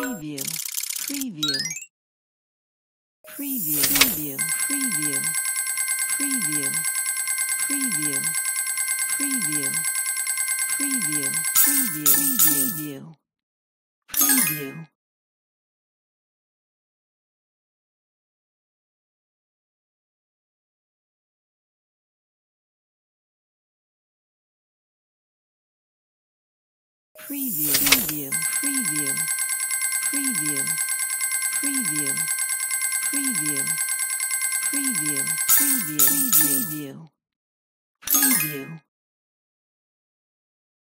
preview, preview, preview, preview, preview, preview, preview, preview, preview, preview, preview, preview. Preview, preview, preview, preview, preview, preview, preview, preview, preview, preview.